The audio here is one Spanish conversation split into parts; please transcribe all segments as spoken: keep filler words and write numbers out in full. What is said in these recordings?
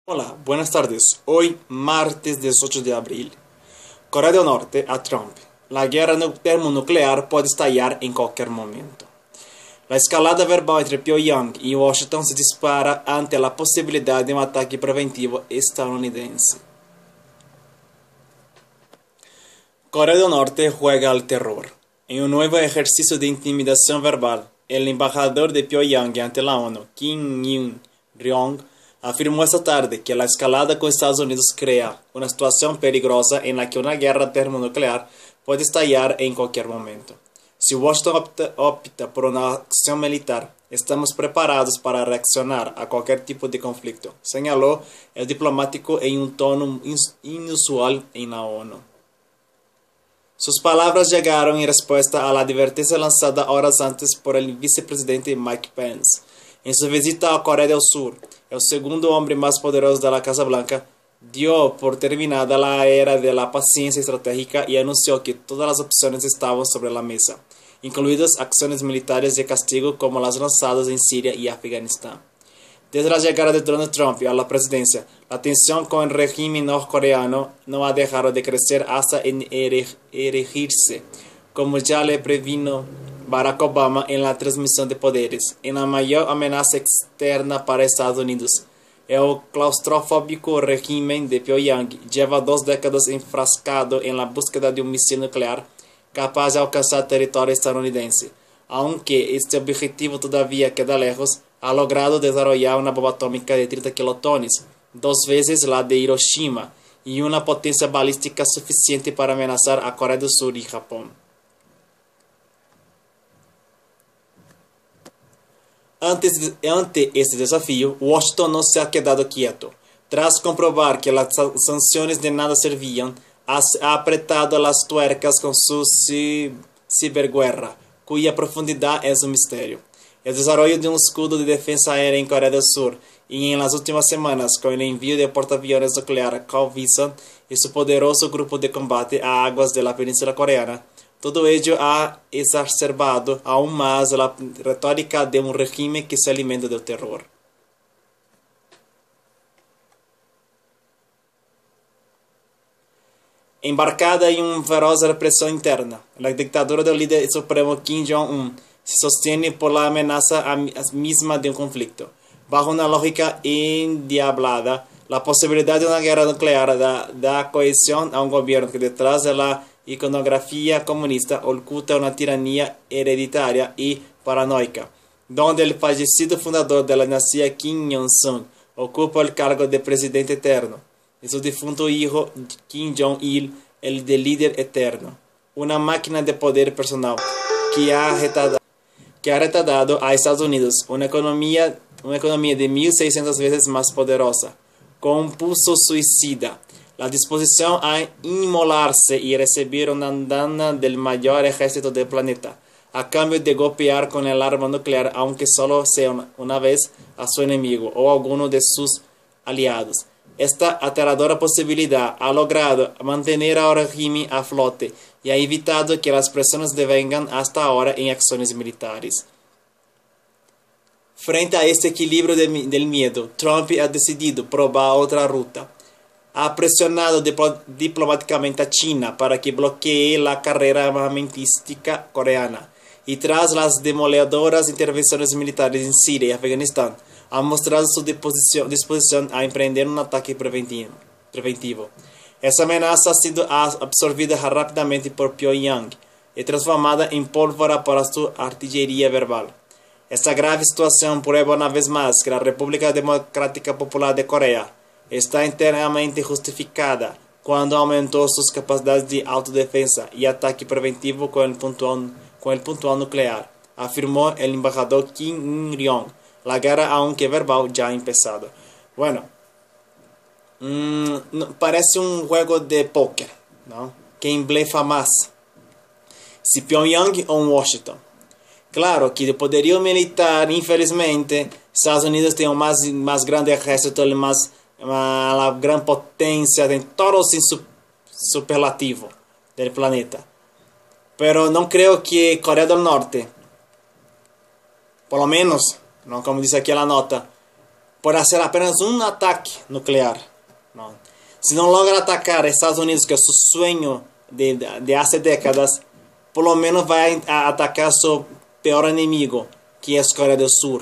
Hola, buenas tardes. Hoy, martes dieciocho de abril. Corea del Norte a Trump. La guerra nu- termonuclear puede estallar en cualquier momento. La escalada verbal entre Pyongyang y Washington se dispara ante la posibilidad de un ataque preventivo estadounidense. Corea del Norte juega al terror. En un nuevo ejercicio de intimidación verbal, el embajador de Pyongyang ante la ONU, Kim In-ryong, afirmó esta tarde que la escalada con Estados Unidos crea una situación peligrosa en la que una guerra termonuclear puede estallar en cualquier momento. Si Washington opta, opta por una acción militar, estamos preparados para reaccionar a cualquier tipo de conflicto, señaló el diplomático en un tono inusual en la ONU. Sus palabras llegaron en respuesta a la advertencia lanzada horas antes por el vicepresidente Mike Pence. En su visita a Corea del Sur, el segundo hombre más poderoso de la Casa Blanca dio por terminada la era de la paciencia estratégica y anunció que todas las opciones estaban sobre la mesa, incluidas acciones militares de castigo como las lanzadas en Siria y Afganistán. Desde la llegada de Donald Trump a la presidencia, la tensión con el régimen norcoreano no ha dejado de crecer hasta erigirse, como ya le previno Barack Obama en la transmisión de poderes, en la mayor amenaza externa para Estados Unidos. El claustrofóbico régimen de Pyongyang lleva dos décadas enfrascado en la búsqueda de un misil nuclear capaz de alcanzar territorio estadounidense. Aunque este objetivo todavía queda lejos, ha logrado desarrollar una bomba atómica de treinta kilotones, dos veces la de Hiroshima, y una potencia balística suficiente para amenazar a Corea del Sur y Japón. Antes, ante este desafío, Washington no se ha quedado quieto. Tras comprobar que las sanciones de nada servían, ha apretado las tuercas con su ciberguerra, cuya profundidad es un misterio. El desarrollo de un escudo de defensa aérea en Corea del Sur y en las últimas semanas con el envío de portaaviones nuclear Carl Vinson y su poderoso grupo de combate a aguas de la península coreana, todo ello ha exacerbado aún más la retórica de un régimen que se alimenta del terror. Embarcada en una feroz represión interna, la dictadura del líder supremo Kim Jong-un se sostiene por la amenaza misma de un conflicto. Bajo una lógica endiablada, la posibilidad de una guerra nuclear da, da cohesión a un gobierno que detrás de la iconografía comunista oculta una tiranía hereditaria y paranoica, donde el fallecido fundador de la dinastía Kim Jong-un ocupa el cargo de presidente eterno y su difunto hijo Kim Jong-il el de líder eterno, una máquina de poder personal que ha retardado, que ha retardado a Estados Unidos, una economía, una economía de mil seiscientas veces más poderosa, con un pulso suicida, la disposición a inmolarse y recibir una andana del mayor ejército del planeta, a cambio de golpear con el arma nuclear, aunque solo sea una, una vez, a su enemigo o a alguno de sus aliados. Esta aterradora posibilidad ha logrado mantener al régimen a flote y ha evitado que las presiones devengan hasta ahora en acciones militares. Frente a este equilibrio de, del miedo, Trump ha decidido probar otra ruta. Ha presionado dipl diplomáticamente a China para que bloquee la carrera armamentística coreana y tras las demoledoras intervenciones militares en Siria y Afganistán, ha mostrado su disposición, disposición a emprender un ataque preventivo. preventivo. Esa amenaza ha sido absorbida rápidamente por Pyongyang y transformada en pólvora para su artillería verbal. Esta grave situación prueba una vez más que la República Democrática Popular de Corea está enteramente justificada cuando aumentó sus capacidades de autodefensa y ataque preventivo con el puntual, con el puntual nuclear, afirmó el embajador Kim In-ryong. La guerra, aunque verbal, ya ha empezado. Bueno, mmm, no, parece un juego de póker, ¿no? ¿Quién blefa más? Si Pyongyang o Washington. Claro que de poderío militar, infelizmente, Estados Unidos tem o más, más grande ejército, el más, la gran potencia de todos en su, superlativo del planeta. Pero no creo que Corea del Norte, por lo menos, ¿no? Como dice aquí la nota, puede hacer apenas un ataque nuclear, ¿no? Si no logra atacar a Estados Unidos, que es su sueño de, de, de hace décadas, por lo menos va a atacar a su peor enemigo, que es Corea del Sur.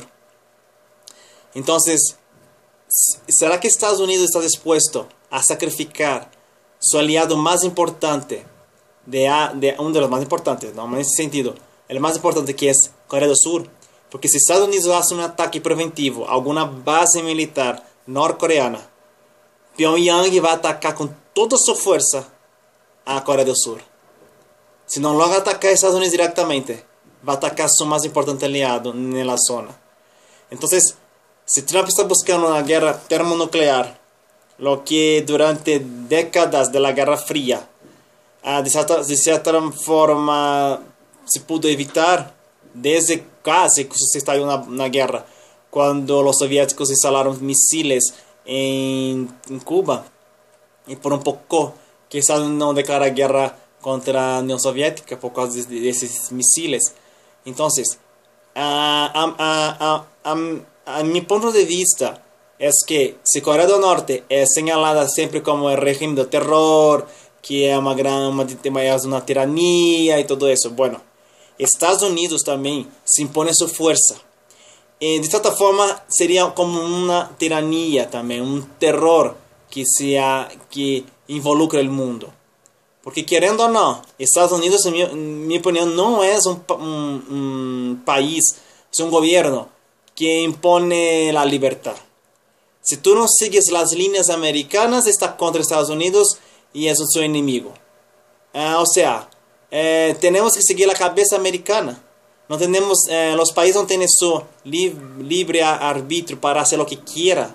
Entonces, ¿será que Estados Unidos está dispuesto a sacrificar su aliado más importante, de, de uno de los más importantes, ¿no? En ese sentido, el más importante, que es Corea del Sur? Porque si Estados Unidos hace un ataque preventivo a alguna base militar norcoreana, Pyongyang va a atacar con toda su fuerza a Corea del Sur. Si no logra atacar a Estados Unidos directamente, va a atacar a su más importante aliado en la zona. Entonces, si Trump está buscando una guerra termonuclear, lo que durante décadas de la Guerra Fría, de cierta, de cierta forma, se pudo evitar, desde casi que se estalló una, una guerra, cuando los soviéticos instalaron misiles en, en Cuba, y por un poco que Estados Unidos no declara guerra contra la Unión Soviética por causa de, de esos misiles. Entonces, a, a, a, a, a mi punto de vista es que si Corea del Norte es señalada siempre como el régimen de terror, que es una, gran, una, es una tiranía y todo eso, bueno, Estados Unidos también se impone su fuerza. Eh, de cierta forma sería como una tiranía también, un terror que, sea, que involucra el mundo. Porque queriendo o no, Estados Unidos, en mi, en mi opinión, no es un, un, un país, es un gobierno que impone la libertad. Si tú no sigues las líneas americanas, está contra Estados Unidos y es su enemigo. Uh, o sea, eh, tenemos que seguir la cabeza americana. No tenemos, eh, los países no tienen su lib libre arbitrio para hacer lo que quiera.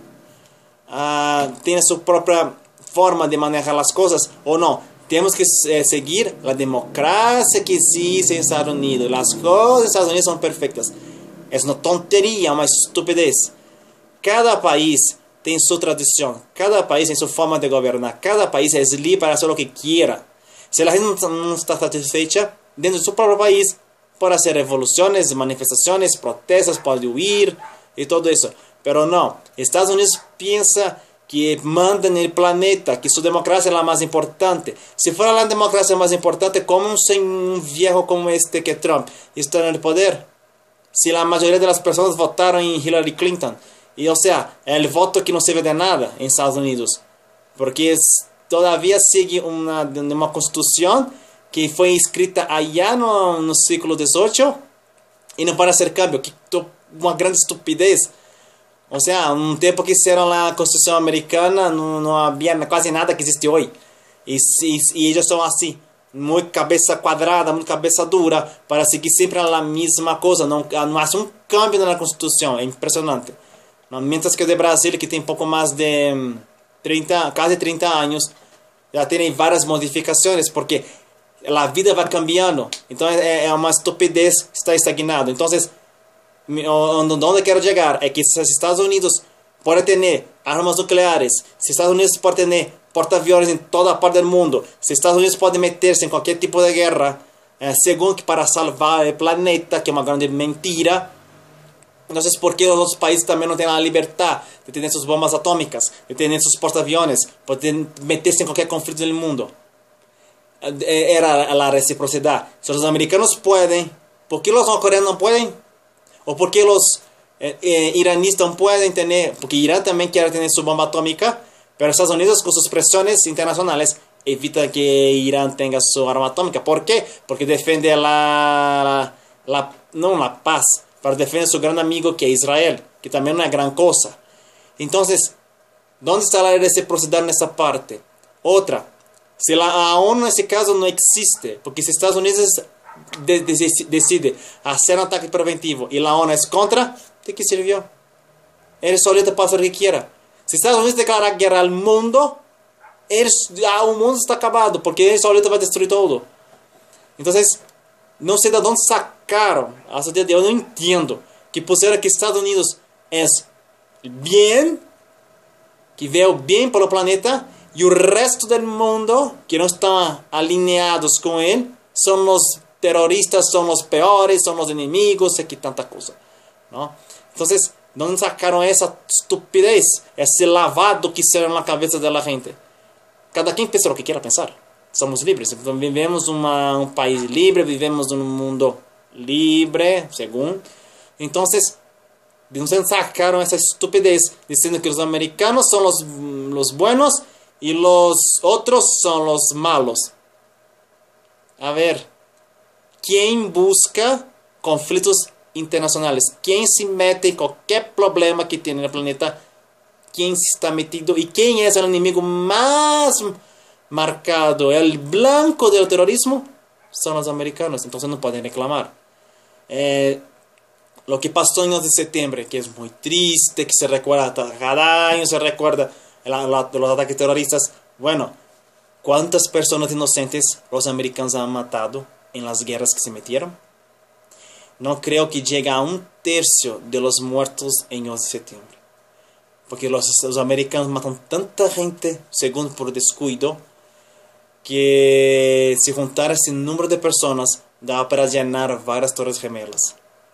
Uh, tienen su propia forma de manejar las cosas o no. Tenemos que eh, seguir la democracia que existe en Estados Unidos. Las cosas en Estados Unidos son perfectas. Es una tontería, una estupidez. Cada país tiene su tradición. Cada país tiene su forma de gobernar. Cada país es libre para hacer lo que quiera. Si la gente no está satisfecha dentro de su propio país, puede hacer revoluciones, manifestaciones, protestas, puede huir y todo eso. Pero no, Estados Unidos piensa que manda en el planeta, que su democracia es la más importante. Si fuera la democracia más importante, ¿cómo un, un viejo como este que Trump está en el poder? Si la mayoría de las personas votaron en Hillary Clinton. Y o sea, el voto que no sirve de nada en Estados Unidos. Porque es, todavía sigue una, una constitución que fue escrita allá no, no siglo dieciocho y no para hacer cambio. Que, una gran estupidez. O sea, un tiempo que hicieron la Constitución Americana no, no había casi nada que existe hoy. Y, y, y ellos son así, muy cabeza cuadrada, muy cabeza dura, para seguir siempre la misma cosa. No, no hace un cambio en la Constitución, es impresionante. ¿No? Mientras que de Brasil, que tiene poco más de treinta, casi treinta años, ya tiene varias modificaciones, porque la vida va cambiando. Entonces es una estupidez estar estagnado. Entonces, donde quiero llegar es que si Estados Unidos puede tener armas nucleares, si Estados Unidos puede tener portaaviones en toda parte del mundo, si Estados Unidos puede meterse en cualquier tipo de guerra, eh, según que para salvar el planeta, que es una grande mentira, entonces ¿por qué los otros países también no tienen la libertad de tener sus bombas atómicas, de tener sus portaaviones, de meterse en cualquier conflicto del mundo? Eh, era la reciprocidad. Si los americanos pueden, ¿por qué los norcoreanos no pueden? ¿O por qué los eh, eh, iraníes no pueden tener? Porque Irán también quiere tener su bomba atómica, pero Estados Unidos con sus presiones internacionales evita que Irán tenga su arma atómica. ¿Por qué? Porque defiende la, la, la no la paz, pero defiende su gran amigo que es Israel, que también es una gran cosa. Entonces, ¿dónde está la reciprocidad en esta parte? Otra, si la ONU en ese caso no existe, porque si Estados Unidos De, de, decide hacer un ataque preventivo y la ONU es contra, ¿de qué sirvió? Él solito puede hacer lo que quiera. Si Estados Unidos declara guerra al mundo, él, ya, el mundo está acabado, porque él solito va a destruir todo. Entonces, no sé de dónde sacaron, hasta el día de hoy no entiendo, que pusieron que Estados Unidos es bien, que veo bien por el planeta, y el resto del mundo, que no están alineados con él, son los terroristas, son los peores, son los enemigos, sé que tanta cosa, ¿no? Entonces, ¿Dónde sacaron esa estupidez? Ese lavado que hicieron en la cabeza de la gente. Cada quien piensa lo que quiera pensar. Somos libres. Vivemos en un país libre, vivemos en un mundo libre, según. Entonces, ¿de dónde sacaron esa estupidez diciendo que los americanos son los, los buenos y los otros son los malos? A ver, ¿quién busca conflictos internacionales? ¿Quién se mete en cualquier problema que tiene el planeta? ¿Quién se está metido? ¿Y quién es el enemigo más marcado? El blanco del terrorismo son los americanos. Entonces no pueden reclamar. Eh, lo que pasó en once de septiembre, que es muy triste, que se recuerda, cada año se recuerda la, la, de los ataques terroristas. Bueno, ¿cuántas personas inocentes los americanos han matado en las guerras que se metieron? No creo que llegue a un tercio de los muertos en once de septiembre. Porque los, los americanos matan tanta gente, según por descuido, que si juntara ese número de personas, daba para llenar varias torres gemelas.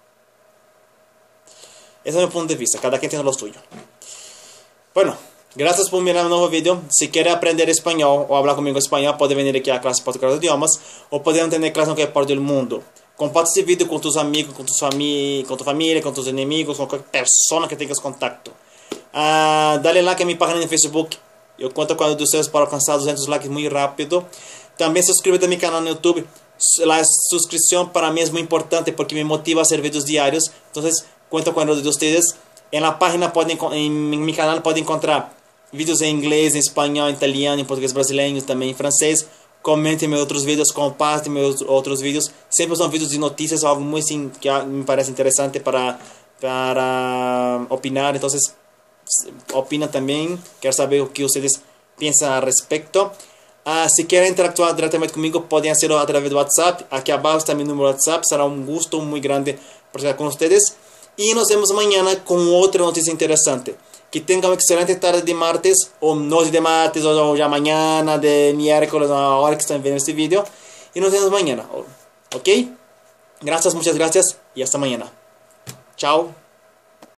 Ese es mi punto de vista, cada quien tiene lo suyo. Bueno, gracias por mirar un nuevo video. Si quiere aprender español o hablar conmigo en español, puede venir aquí a clase Portugal de Idiomas o pueden tener clase en cualquier parte del mundo. Comparte este video con tus amigos, con, tus fami con tu familia, con tus enemigos, con cualquier persona que tengas contacto. Uh, dale like a mi página en Facebook. Eu conto com a ajuda de vocês para alcançar duzentos likes muito rápido. Também suscríbete a meu canal no YouTube. A suscrição para mim é muito importante porque me motiva a hacer vídeos diários. Então, conto com a ajuda de vocês. En la página, podem, em meu canal, podem encontrar vídeos em inglês, em espanhol, em italiano, em português brasileiro, também em francês. Comentem meus outros vídeos, compartilhem meus outros vídeos. Sempre são vídeos de notícias, algo muito assim, que me parece interessante para, para opinar. Então, opina também, quero saber o que vocês pensam a respeito. Ah, se querem interactuar diretamente comigo, podem hacerlo através do WhatsApp. Aqui abaixo está meu número WhatsApp. Será um gosto muito grande por estar com vocês. E nos vemos amanhã com outra notícia interessante. Que tenham uma excelente tarde de martes, ou noite de martes, ou já amanhã, de miércoles, a hora que estão vendo este vídeo. E nos vemos amanhã, ok? Gracias, muchas gracias, e hasta mañana. Chao.